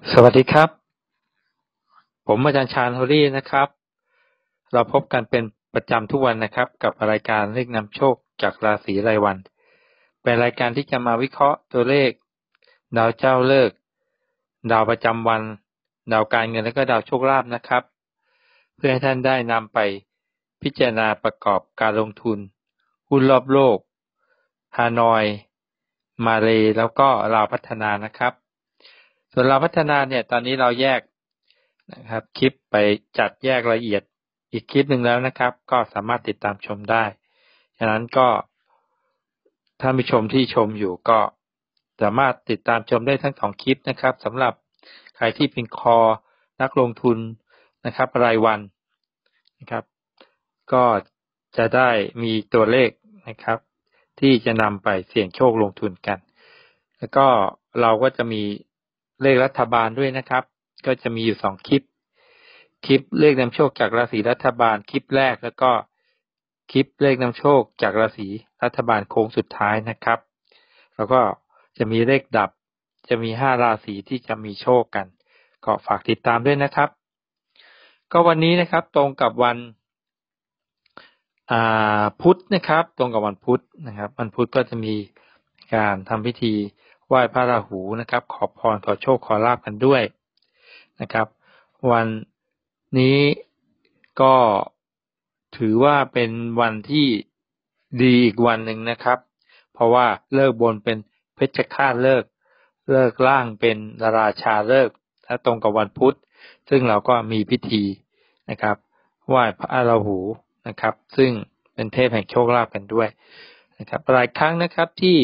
สวัสดีครับผมอาจารย์ชาญโฮลี่นะครับเราพบกันเป็นประจำทุกวันนะครับกับรายการเลขนำโชคจากราศีรายวันเป็นรายการที่จะมาวิเคราะห์ตัวเลขดาวเจ้าฤกษ์ดาวประจำวันดาวการเงินและก็ดาวโชคลาภนะครับเพื่อให้ท่านได้นำไปพิจารณาประกอบการลงทุนหุ้นรอบโลกฮานอยมาเลย์แล้วก็ลาวพัฒนานะครับส่วนลาวพัฒนาเนี่ยตอนนี้เราแยกนะครับคลิปไปจัดแยกรายละเอียดอีกคลิปหนึ่งแล้วนะครับก็สามารถติดตามชมได้ฉะนั้นก็ท่านผู้ชมที่ชมอยู่ก็สามารถติดตามชมได้ทั้ง2คลิปนะครับสำหรับใครที่เป็นคอนักลงทุนนะครับรายวันนะครับก็จะได้มีตัวเลขนะครับที่จะนำไปเสี่ยงโชคลงทุนกันแล้วก็เราก็จะมีเลขรัฐบาลด้วยนะครับก็จะมีอยู่2คลิปเลขนำโชคจากราศีรัฐบาลคลิปแรกแล้วก็คลิปเลขนำโชคจากราศีรัฐบาลโค้งสุดท้ายนะครับแล้วก็จะมีเลขดับจะมี5ราศีที่จะมีโชคกันก็ฝากติดตามด้วยนะครับก็วันนี้นะครับตรงกับวันพุธนะครับตรงกับวันพุธนะครับวันพุธก็จะมีการทำพิธีไหว้พระราหูนะครับขอพรขอโชคขอลาภกันด้วยนะครับวันนี้ก็ถือว่าเป็นวันที่ดีอีกวันหนึ่งนะครับเพราะว่าเลิกบนเป็นเพชฌฆาตเลิกล่างเป็นราชาเลิกถ้าตรงกับวันพุธซึ่งเราก็มีพิธีนะครับไหว้พระราหูนะครับซึ่งเป็นเทพแห่งโชคลาภกันด้วยนะครับหลายครั้งนะครับที่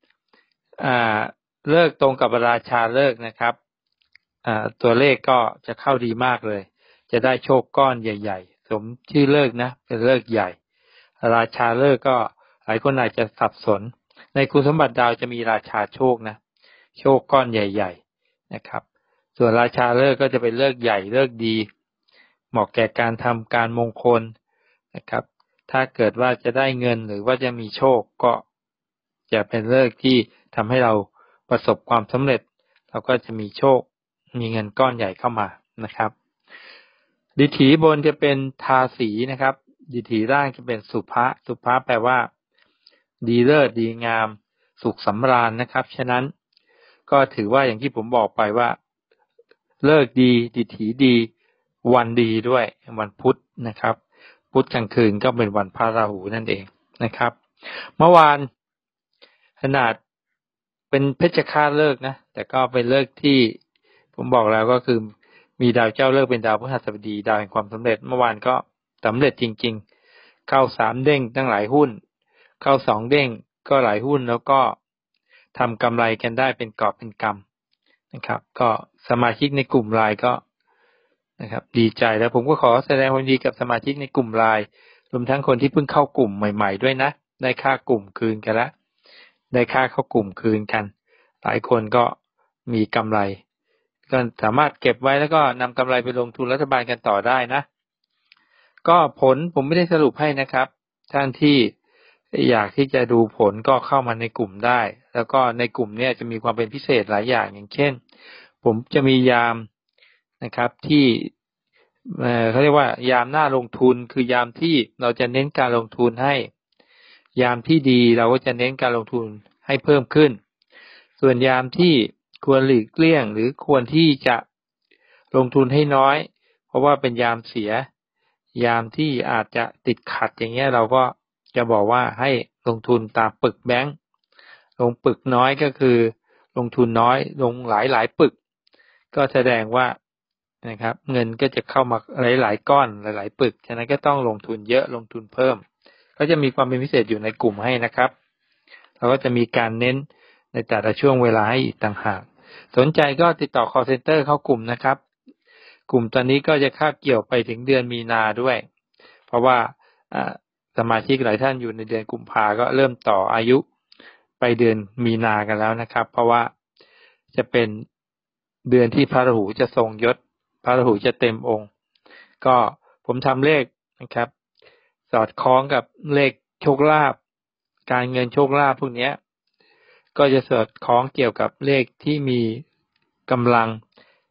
เลิกตรงกับราชาเลิกนะครับตัวเลขก็จะเข้าดีมากเลยจะได้โชคก้อนใหญ่ๆสมชื่อเลิกนะเป็นเลิกใหญ่ราชาเลิกก็หลายคนอาจจะสับสนในคุณสมบัติดาวจะมีราชาโชคนะโชคก้อนใหญ่ๆนะครับส่วนราชาเลิกก็จะเป็นเลิกใหญ่เลิกดีเหมาะแก่การทำการมงคลนะครับถ้าเกิดว่าจะได้เงินหรือว่าจะมีโชคก็จะเป็นเลิกที่ทำให้เราประสบความสำเร็จเราก็จะมีโชคมีเงินก้อนใหญ่เข้ามานะครับดิถีบนจะเป็นทาสีนะครับดิถีล่างจะเป็นสุภะแปลว่าดีเลิศดีงามสุขสำราญนะครับฉะนั้นก็ถือว่าอย่างที่ผมบอกไปว่าเลิกดีดิถีดีวันดีด้วยวันพุธนะครับพุธกลางคืนก็เป็นวันพระราหูนั่นเองนะครับเมื่อวานขนาดเป็นเพชฌฆาตเลิกนะแต่ก็เป็นเลิกที่ผมบอกแล้วก็คือมีดาวเจ้าเลิกเป็นดาวพฤหัสบดีดาวแห่งความสำเร็จเมื่อวานก็สำเร็จจริงๆเข้า3เด้งตั้งหลายหุ้นเข้า2เด้งก็หลายหุ้นแล้วก็ทำกำไรกันได้เป็นกอบเป็นกำนะครับก็สมาชิกในกลุ่มไลน์ก็นะครับดีใจแล้วผมก็ขอแสดงความยินดีกับสมาชิกในกลุ่มไลน์รวมทั้งคนที่เพิ่งเข้ากลุ่มใหม่ๆด้วยนะได้ค่ากลุ่มคืนกันแล้วได้ค่าเข้ากลุ่มคืนกันหลายคนก็มีกำไรก็สามารถเก็บไว้แล้วก็นำกำไรไปลงทุนรัฐบาลกันต่อได้นะก็ผลผมไม่ได้สรุปให้นะครับท่านที่อยากที่จะดูผลก็เข้ามาในกลุ่มได้แล้วก็ในกลุ่มนี้จะมีความเป็นพิเศษหลายอย่างอย่างเช่นผมจะมียามนะครับที่เขาเรียกว่ายามหน้าลงทุนคือยามที่เราจะเน้นการลงทุนให้ยามที่ดีเราก็จะเน้นการลงทุนให้เพิ่มขึ้นส่วนยามที่ควรหลีกเลี่ยงหรือควรที่จะลงทุนให้น้อยเพราะว่าเป็นยามเสียยามที่อาจจะติดขัดอย่างเงี้ยเราก็จะบอกว่าให้ลงทุนตามปึกแบงค์ลงปึกน้อยก็คือลงทุนน้อยลงหลายปึกก็แสดงว่านะครับเงินก็จะเข้ามาหลายก้อนหลายปึกฉะนั้นก็ต้องลงทุนเยอะลงทุนเพิ่มก็จะมีความเป็นพิเศษอยู่ในกลุ่มให้นะครับเราก็จะมีการเน้นในแต่ละช่วงเวลาให้อีกต่างหากสนใจก็ติดต่อ call center เข้ากลุ่มนะครับกลุ่มตอนนี้ก็จะคาบเกี่ยวไปถึงเดือนมีนาด้วยเพราะว่าสมาชิกหลายท่านอยู่ในเดือนกุมภาก็เริ่มต่ออายุไปเดือนมีนากันแล้วนะครับเพราะว่าจะเป็นเดือนที่พระราหูจะทรงยศพระราหูจะเต็มองค์ก็ผมทำเลขนะครับสอดคล้องกับเลขโชคลาภการเงินโชคลาภพวกนี้ก็จะสอดคล้องเกี่ยวกับเลขที่มีกำลัง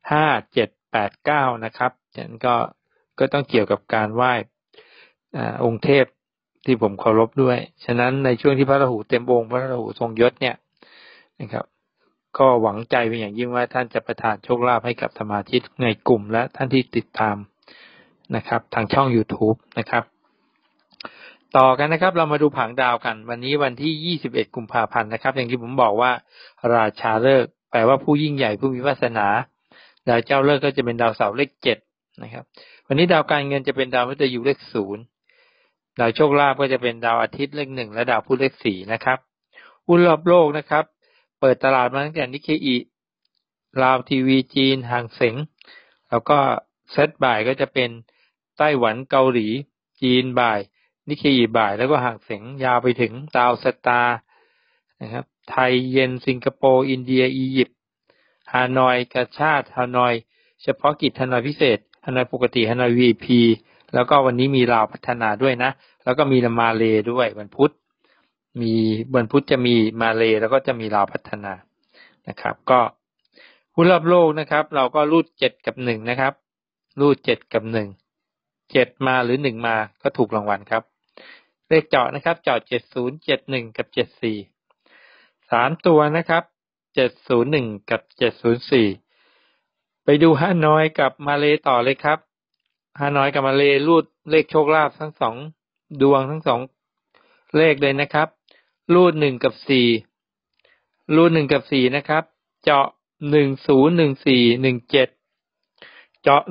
5 7 8 9นะครับฉะนั้นก็ต้องเกี่ยวกับการไหว้องค์เทพที่ผมเคารพด้วยฉะนั้นในช่วงที่พระราหูเต็มองค์พระราหูทรงยศเนี่ยนะครับก็หวังใจเป็นอย่างยิ่งว่าท่านจะประทานโชคลาภให้กับสมาชิกในกลุ่มและท่านที่ติดตามนะครับทางช่อง YouTube นะครับต่อกันนะครับเรามาดูผังดาวกันวันนี้วันที่21 กุมภาพันธ์นะครับอย่างที่ผมบอกว่าราชาฤกษ์แปลว่าผู้ยิ่งใหญ่ผู้มีวาสนาดาวเจ้าฤกษ์ก็จะเป็นดาวเสาร์เลข7นะครับวันนี้ดาวการเงินจะเป็นดาวมฤตยูเลข0ดาวโชคลาภก็จะเป็นดาวอาทิตย์เลข1และดาวพุธเลข4นะครับหุ้นรอบโลกนะครับเปิดตลาดมาตั้งแต่นิเคอิลาวทีวีจีนห่างเส็งแล้วก็เซตบ่ายก็จะเป็นไต้หวันเกาหลีจีนบ่ายนิเคอิบ่ายแล้วก็ห่างเส็งยาวไปถึงดาวสตาร์นะครับไทยเย็นสิงคโปร์อินเดียอียิปต์ฮานอยกระชาติฮานอยเฉพาะกิจฮานอยพิเศษฮานอยปกติฮานอย VIP แล้วก็วันนี้มีลาวพัฒนาด้วยนะแล้วก็มีมาเลด้วยวันพุธจะมีมาเลแล้วก็จะมีลาวพัฒนานะครับก็หุ้นรอบโลกนะครับเราก็รูด7กับ1นะครับรูด7กับ1 7มาหรือ1มาก็ถูกรางวัลครับเลขเจาะนะครับเจาะ70 71กับ74 3ตัวนะครับ701กับ704ไปดูฮานอยกับมาเลต่อเลยครับฮานอยกับมาเลรูดเลขโชคลาภทั้ง2ดวงทั้ง2เลขเลยนะครับรูด1กับ4รูด1กับ4นะครับเจาะ101417เจาะ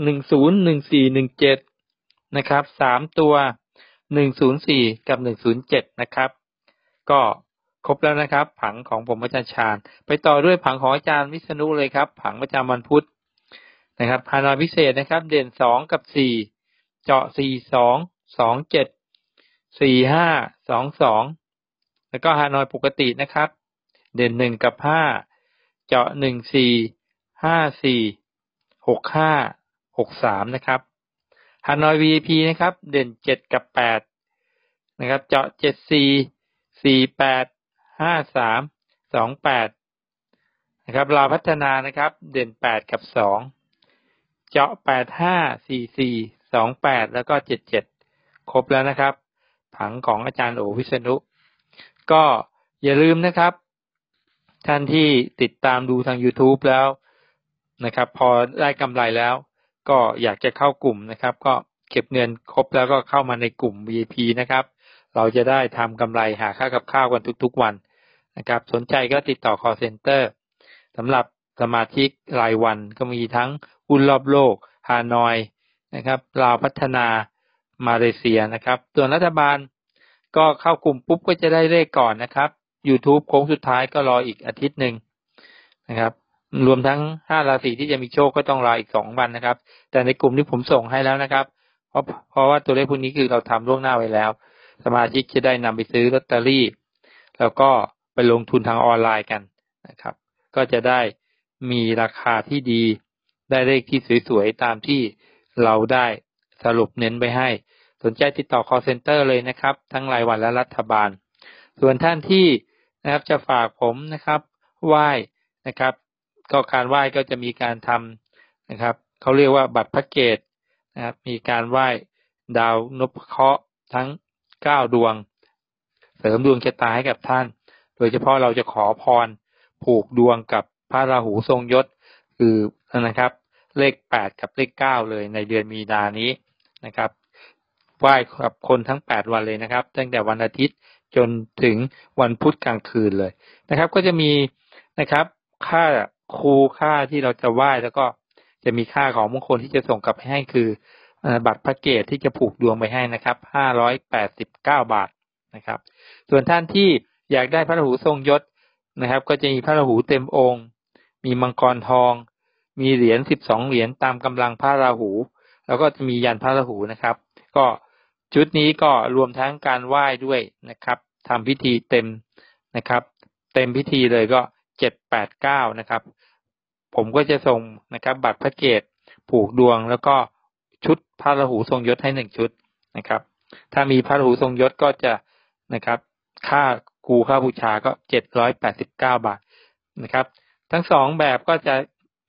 101417นะครับ3ตัว104กับ107นะครับก็ครบแล้วนะครับผังของผมอาจารย์ชาญไปต่อด้วยผังของอาจารย์วิษณุเลยครับผังประจำวันพุธนะครับฮานอยพิเศษนะครับเด่น2กับ4เจาะ4227 4522แล้วก็ฮานอยปกตินะครับเด่น1กับ5เจาะ14546563นะครับฮานอย VIP นะครับเด่น7กับ8นะครับเจาะ74485328นะครับลาวพัฒนานะครับเด่น8กับ2เจาะ854428แล้วก็77ครบแล้วนะครับผังของอาจารย์โอวิษณุก็อย่าลืมนะครับท่านที่ติดตามดูทาง YouTube แล้วนะครับพอได้กำไรแล้วก็อยากจะเข้ากลุ่มนะครับก็เก็บเงินครบแล้วก็เข้ามาในกลุ่ม VIP นะครับเราจะได้ทำกำไรหาค่ากับข้าวกันทุกๆวันนะครับสนใจก็ติดต่อ call center สำหรับสมาชิกรายวันก็มีทั้งหุ้นรอบโลกฮานอยนะครับลาวพัฒนามาเลเซียนะครับส่วนรัฐบาลก็เข้ากลุ่มปุ๊บก็จะได้เลขก่อนนะครับ YouTube โค้งสุดท้ายก็รออีกอาทิตย์นึงนะครับรวมทั้ง5ราศีที่จะมีโชคก็ต้องรออีก2วันนะครับแต่ในกลุ่มที่ผมส่งให้แล้วนะครับเพราะว่าตัวเลขพวกนี้คือเราทำล่วงหน้าไว้แล้วสมาชิกจะได้นำไปซื้อลอตเตอรี่แล้วก็ไปลงทุนทางออนไลน์กันนะครับก็จะได้มีราคาที่ดีได้เลขที่สวยๆตามที่เราได้สรุปเน้นไปให้สนใจติดต่อ call center เลยนะครับทั้งรายวันและรัฐบาลส่วนท่านที่นะครับจะฝากผมนะครับไหว้นะครับก็การไหว้ก็จะมีการทำนะครับเขาเรียกว่าบัตรพระเกตนะครับมีการไหว้ดาวนพเคราะห์ทั้ง9ดวงเสริมดวงชะตาให้กับท่านโดยเฉพาะเราจะขอพรผูกดวงกับพระราหูทรงยศคือนะครับเลข8กับเลข9เลยในเดือนมีนานี้นะครับไหว้กับคนทั้ง8วันเลยนะครับตั้งแต่วันอาทิตย์จนถึงวันพุธกลางคืนเลยนะครับก็จะมีนะครับค่าที่เราจะไหว้แล้วก็จะมีค่าของมงคลที่จะส่งกลับให้คือบัตรพระเกตที่จะผูกดวงไปให้นะครับ589 บาทนะครับส่วนท่านที่อยากได้พระราหูทรงยศนะครับก็จะมีพระราหูเต็มองค์มีมังกรทองมีเหรียญ12เหรียญตามกำลังพระราหูแล้วก็จะมียันพระราหูนะครับก็ชุดนี้ก็รวมทั้งการไหว้ด้วยนะครับทำพิธีเต็มนะครับเต็มพิธีเลยก็789นะครับผมก็จะส่งนะครับบัตรพระเกตผูกดวงแล้วก็ชุดพระราหูทรงยศให้1ชุดนะครับถ้ามีพระราหูทรงยศก็จะนะครับค่าบูชาก็789 บาทนะครับทั้ง2แบบก็จะ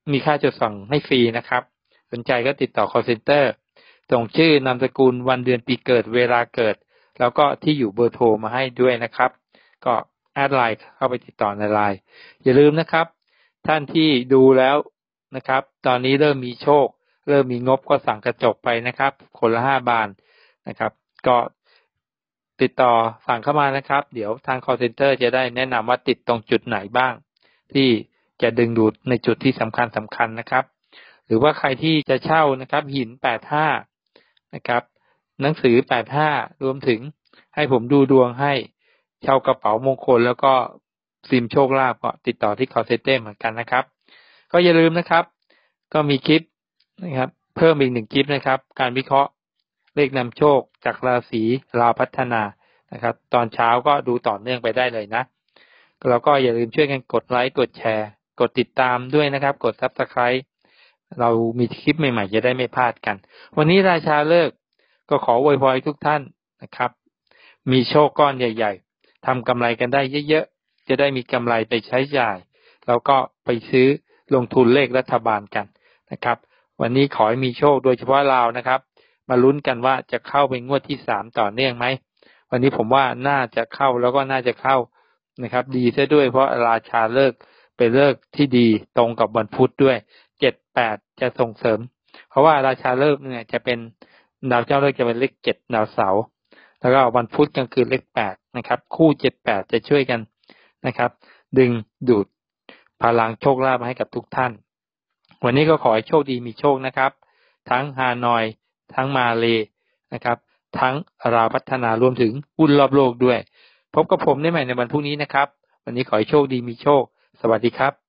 มีค่าจดสั่งให้ฟรีนะครับสนใจก็ติดต่อ call center ส่งชื่อนามสกุลวันเดือนปีเกิดเวลาเกิดแล้วก็ที่อยู่เบอร์โทรมาให้ด้วยนะครับก็แอดไลน์เข้าไปติดต่อในไลน์อย่าลืมนะครับท่านที่ดูแล้วนะครับตอนนี้เริ่มมีโชคเริ่มมีงบก็สั่งกระจกไปนะครับคนละ5 บาทนะครับก็ติดต่อสั่งเข้ามานะครับเดี๋ยวทาง call center จะได้แนะนำว่าติดตรงจุดไหนบ้างที่จะดึงดูดในจุดที่สำคัญนะครับหรือว่าใครที่จะเช่านะครับหิน85นะครับหนังสือ85รวมถึงให้ผมดูดวงให้เช่ากระเป๋ามงคลแล้วก็ซิมโชคลาภก็ติดต่อที่ call center เหมือนกันนะครับก็อย่าลืมนะครับก็มีคลิปนะครับเพิ่มอีก1คลิปนะครับการวิเคราะห์เลขนำโชคจากราศีลาวพัฒนานะครับตอนเช้าก็ดูต่อเนื่องไปได้เลยนะแล้วก็อย่าลืมช่วยกันกดไลค์กดแชร์กดติดตามด้วยนะครับกด Subscribe เรามีคลิปใหม่ๆจะได้ไม่พลาดกันวันนี้ราชาฤกษ์ก็ขออวยพรทุกท่านนะครับมีโชคก้อนใหญ่ๆทำกำไรกันได้เยอะๆจะได้มีกำไรไปใช้จ่ายแล้วก็ไปซื้อลงทุนเลขรัฐบาลกันนะครับวันนี้ขอให้มีโชคโดยเฉพาะลาวนะครับมาลุ้นกันว่าจะเข้าเป็นงวดที่3ต่อเนื่องไหมวันนี้ผมว่าน่าจะเข้าแล้วก็น่าจะเข้านะครับดีซะด้วยเพราะราชาฤกษ์เป็นฤกษ์ที่ดีตรงกับวันพุธด้วย7-8จะส่งเสริมเพราะว่าราชาฤกษ์เนี่ยจะเป็นดาวเจ้าฤกษ์จะเป็นเลข7ดาวเสาร์แล้วก็วันพุธก็คือเลข8นะครับคู่7-8จะช่วยกันนะครับดึงดูดพลังโชคลาภมาให้กับทุกท่านวันนี้ก็ขอให้โชคดีมีโชคนะครับทั้งฮานอยทั้งมาเลนะครับทั้งลาวพัฒนารวมถึงหุ้นรอบโลกด้วยพบกับผมได้ใหม่ในวันพรุ่งนี้นะครับวันนี้ขอให้โชคดีมีโชคสวัสดีครับ